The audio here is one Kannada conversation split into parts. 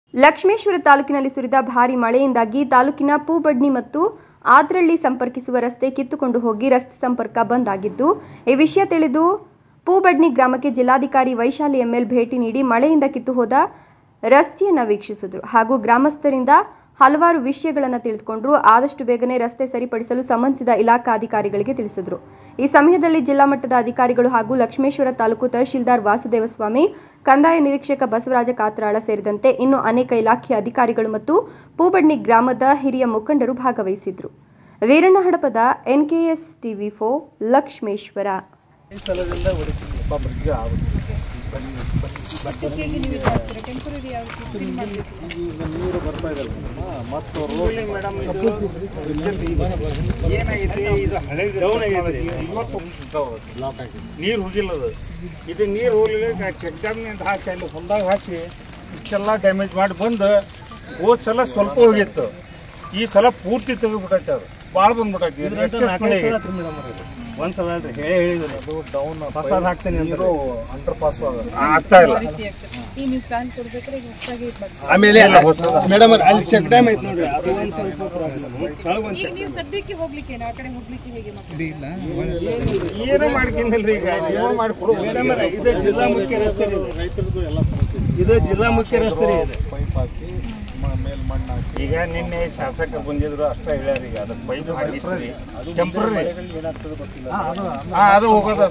ಲಕ್ಷ್ಮೇಶ್ವರ ತಾಲೂಕಿನಲ್ಲಿ ಸುರಿದ ಭಾರೀ ಮಳೆಯಿಂದಾಗಿ ತಾಲೂಕಿನ ಪೂಬಡ್ನಿ ಮತ್ತು ಆದ್ರಳ್ಳಿ ಸಂಪರ್ಕಿಸುವ ರಸ್ತೆ ಕಿತ್ತುಕೊಂಡು ಹೋಗಿ ರಸ್ತೆ ಸಂಪರ್ಕ ಬಂದ್ ಆಗಿದ್ದು, ಈ ವಿಷಯ ತಿಳಿದು ಪೂಬಡ್ನಿ ಗ್ರಾಮಕ್ಕೆ ಜಿಲ್ಲಾಧಿಕಾರಿ ವೈಶಾಲಿ ಎಂಎಲ್ ಭೇಟಿ ನೀಡಿ ಮಳೆಯಿಂದ ಕಿತ್ತು ಹೋದ ರಸ್ತೆಯನ್ನು ವೀಕ್ಷಿಸಿದರು ಹಾಗೂ ಗ್ರಾಮಸ್ಥರಿಂದ ಹಲವಾರು ವಿಷಯಗಳನ್ನು ತಿಳಿದುಕೊಂಡರು. ಆದಷ್ಟು ಬೇಗನೆ ರಸ್ತೆ ಸರಿಪಡಿಸಲು ಸಂಬಂಧಿಸಿದ ಇಲಾಖಾ ಅಧಿಕಾರಿಗಳಿಗೆ ತಿಳಿಸಿದರು. ಈ ಸಮಯದಲ್ಲಿ ಜಿಲ್ಲಾ ಮಟ್ಟದ ಅಧಿಕಾರಿಗಳು ಹಾಗೂ ಲಕ್ಷ್ಮೇಶ್ವರ ತಾಲೂಕು ತಹಶೀಲ್ದಾರ್ ವಾಸುದೇವಸ್ವಾಮಿ, ಕಂದಾಯ ನಿರೀಕ್ಷಕ ಬಸವರಾಜ ಕಾತ್ರಾಳ ಸೇರಿದಂತೆ ಇನ್ನು ಅನೇಕ ಇಲಾಖೆಯ ಅಧಿಕಾರಿಗಳು ಮತ್ತು ಪೂಬಡ್ನಿ ಗ್ರಾಮದ ಹಿರಿಯ ಮುಖಂಡರು ಭಾಗವಹಿಸಿದ್ರು. Veeranna Hadapada NKS TV4 Lakshmeshwar. ನೀರು ಬರ್ತಾ ಇದೆ ಮತ್ತು ನೀರು ಹೋಗಿಲ್ಲ. ಇದು ನೀರು ಹೋಗ್ಲಿಲ್ಲ, ಚೆಕ್ ಡ್ಯಾಮ್ ಹಾಕಿ ಅಲ್ಲಿ ಹೊಲ್ದಾಗ ಹಾಕಿ ಇಷ್ಟೆಲ್ಲ ಡ್ಯಾಮೇಜ್ ಮಾಡಿ ಬಂದು ಹೋದ ಸಲ ಸ್ವಲ್ಪ ಹೋಗಿತ್ತು. ಈ ಸಲ ಪೂರ್ತಿ ತೆಗೆದ್ಬಿಟ್ಟೈತೆ. ಅದು ಭಾಳ ಬಂದ್ಬಿಟ್ಟೈತಿ. ಒಂದ್ಸಲ ಹೇಳಿದ್ರೆ ಅದು ಡೌನ್ ಫಸಾದ್ ಹಾಕ್ತೇನೆ ಅಂದ್ರೆ ಅಂಡರ್ ಪಾಸ್ ಆಗ್ತಾ ಇಲ್ಲ. ಆಮೇಲೆ ಮೇಡಮ್ ಅಲ್ಲಿ ಚೆಕ್ ಡ್ಯಾಮ್ ಐತೆ ನೋಡ್ರಿ, ಅದು ಒಂದು ಸ್ವಲ್ಪ ಏನೋ ಮಾಡ್ಕೊಂಡಿಲ್ರಿ. ಈಗ ಏನೋ ಮಾಡ್ಕೊಡು ಮೇಡಮ್. ಇದು ಜಿಲ್ಲಾ ಮುಖ್ಯ ರಸ್ತೆ, ರೈತರದ್ದು ಎಲ್ಲ ಇದು ಜಿಲ್ಲಾ ಮುಖ್ಯ ರಸ್ತೆ ರೀ. ಪೈಪ್ ಹಾಕಿ ಮೇಲ್ ಮಣ್ಣು ಹಾಕಿ ಈಗ ನಿನ್ನೆ ಶಾಸಕ ಬಂದಿದ್ರು ಅಷ್ಟೇ ಹೇಳ್ಯಾರ. ಈಗ ಅದಕ್ಕೆ ಪೈಪ್ ಹಾಕಿಸ್ರಿ ಟೆಂಪ್ರರಿ ಅದು ಹೋಗೋದ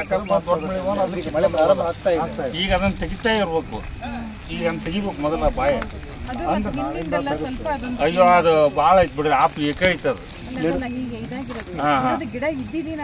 ಈಗ ಅದನ್ನ ತೆಗಿತಾ ಇರ್ಬೇಕು. ಈಗ ಅದನ್ನ ತೆಗಿಬೇಕು ಮೊದಲ ಬಾಯ. ಅಯ್ಯೋ ಅದು ಭಾಳ ಐತ್ ಬಿಡ್ರಿ, ಆಪ್ ಏಕ ಐತದ.